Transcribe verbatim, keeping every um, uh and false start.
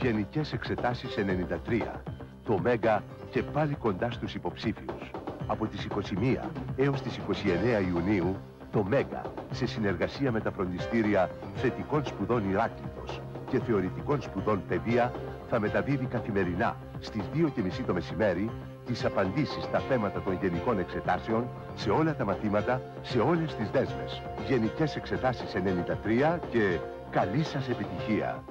Γενικές εξετάσεις ενενήντα τρία. Το Μέγκα και πάλι κοντά στους υποψήφιους. Από τις είκοσι μία έως τις είκοσι εννέα Ιουνίου, το Μέγκα, σε συνεργασία με τα φροντιστήρια θετικών σπουδών Ηράκλειτος και θεωρητικών σπουδών Παιδεία, θα μεταδίδει καθημερινά στις δύο και μισή το μεσημέρι τις απαντήσεις στα θέματα των γενικών εξετάσεων σε όλα τα μαθήματα, σε όλες τις δέσμες. Γενικές εξετάσεις ενενήντα τρία και καλή σας επιτυχία!